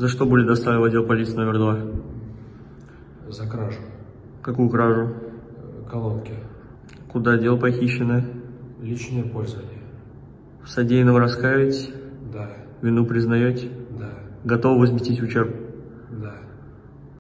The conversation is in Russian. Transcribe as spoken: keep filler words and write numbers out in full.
За что были доставлены в отдел полиции номер два? За кражу. Какую кражу? Колонки. Куда дел похищенное? Личное пользование. В содеянном раскаиваетесь? Да. Вину признаете? Да. Готовы возместить ущерб? Да.